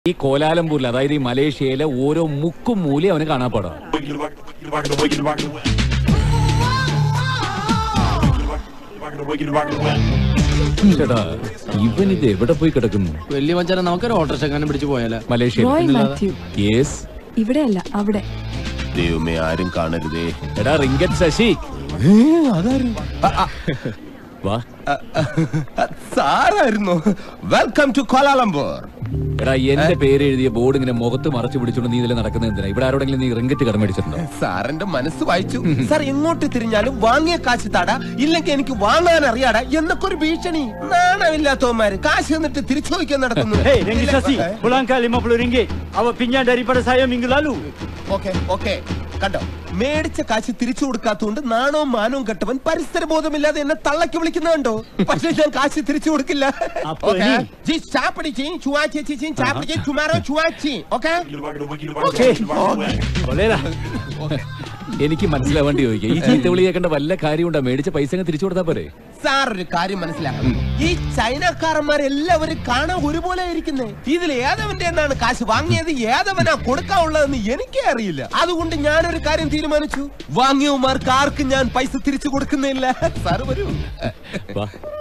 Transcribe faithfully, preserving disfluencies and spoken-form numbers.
ഈ കോലാലംപൂരിൽ അതായത് ഈ മലേഷ്യയിലെ ഓരോ മുക്കും മൂലയും അവന് കാണാപ്പാടാ. ചേട്ടാ ഇവൻ ഇത് എവിടെ പോയി കിടക്കുന്നു? വലിയ മച്ചാനെ നമുക്കൊരു ഓട്ടോറിക്ഷ പിടിച്ചു പോയാലോ മലേഷ്യ? ഇവിടെയല്ല അവിടെ. ദൈവമേ ആരും കാണരുതേ. എടാ റിങ്കറ്റ് ശശി, വാ. സാറായിരുന്നു. Welcome to Kuala Lumpur. എടാ എന്റെ പേര് എഴുതിയ ബോർഡ് ഇങ്ങനെ മുഖത്ത് മറച്ചു പിടിച്ചോണ്ട് നീ ഇതിൽ നടക്കുന്നത് എന്തിനാ? ഇവിടെ ആരോടെങ്കിലും നീ റിങ്കറ്റ് കടമേടിച്ചിട്ടുണ്ടോ? സാറിന്റെ മനസ്സ് വായിച്ചു. സാർ എങ്ങോട്ട് തിരിഞ്ഞാലും വാങ്ങിയ കാശ് താടാ, ഇല്ലെങ്കിൽ എനിക്ക് വാങ്ങാൻ അറിയാടാ എന്നൊക്കെ ഒരു ഭീഷണി. നാണമില്ലാത്തവന്മാര് കാശ് എന്നിട്ട് തിരിച്ചു ചോദിക്കാൻ നടക്കുന്നു. കണ്ടോ, മേടിച്ച കാശ് തിരിച്ചു കൊടുക്കാത്തതുകൊണ്ട് നാണവും മാനവും കെട്ടവൻ പരിസര ബോധമില്ലാതെ എന്നെ തള്ളക്കി വിളിക്കുന്ന കണ്ടോ. പക്ഷെ ഞാൻ കാശ് തിരിച്ചു കൊടുക്കില്ല. എനിക്ക് മനസ്സിലാവേണ്ടി ചോദിക്കുക, ഈ ചീത്ത വിളി കേൾക്കേണ്ട വല്ല കാര്യമുണ്ടോ? മേടിച്ച പൈസ തിരിച്ചു കൊടുത്താ പോരെ? സാർ ഒരു കാര്യം മനസ്സിലാക്കണം, ഈ ചൈനക്കാരന്മാരെല്ലാവരും കാണാൻ ഒരുപോലെ ഇരിക്കുന്നേ. ഇതിൽ ഏതവന്റെ എന്നാണ് കാശ് വാങ്ങിയത്, ഏതവനാ കൊടുക്കാനുള്ളതെന്ന് എനിക്കേ അറിയില്ല. അതുകൊണ്ട് ഞാനൊരു കാര്യം തീരുമാനിച്ചു, വാങ്ങിയവന്മാർക്ക് ആർക്കും ഞാൻ പൈസ തിരിച്ചു കൊടുക്കുന്നില്ല. സാർ വരൂ.